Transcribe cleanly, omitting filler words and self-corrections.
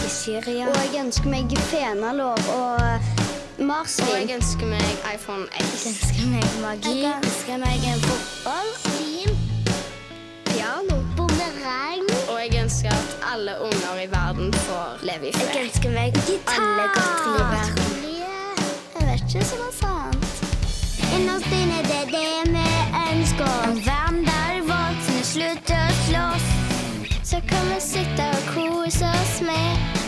i Syria. Og jeg ønsker meg fenalår og marsvin. Og jeg ønsker meg iPhone X. Jeg ønsker meg magi. Jeg ønsker meg en fotball, lim, piano, bumerang. Og jeg ønsker at alle unger i verden får leve i fred. Jeg ønsker meg alle godteri i verden. Jeg vet ikke som er sant. Innerst inne det er det vi ønsker. En verden der voksne slutter å slåss. Så kan vi sitte og kose oss med